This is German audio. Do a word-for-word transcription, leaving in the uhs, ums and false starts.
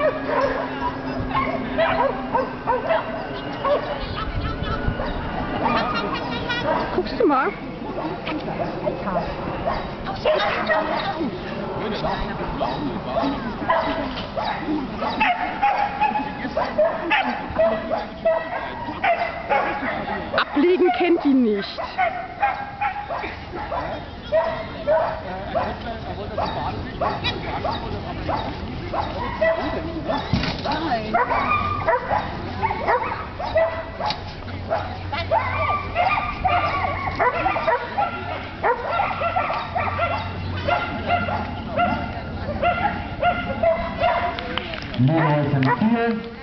Guckst du mal? Ablegen kennt ihn nicht. Nummer fünf vier